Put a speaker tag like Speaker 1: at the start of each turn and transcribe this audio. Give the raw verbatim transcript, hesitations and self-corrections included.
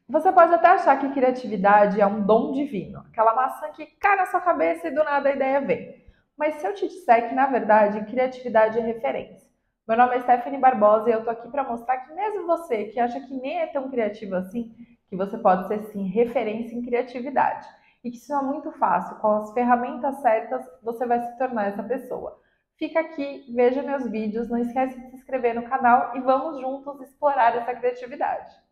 Speaker 1: Você pode até achar que criatividade é um dom divino, aquela maçã que cai na sua cabeça e do nada a ideia vem. Mas se eu te disser que, na verdade, criatividade é referência. Meu nome é Stephanie Barbosa e eu tô aqui para mostrar que mesmo você, que acha que nem é tão criativo assim, que você pode ser sim referência em criatividade. E que isso é muito fácil, com as ferramentas certas você vai se tornar essa pessoa. Fica aqui, veja meus vídeos, não esquece de se inscrever no canal e vamos juntos explorar essa criatividade.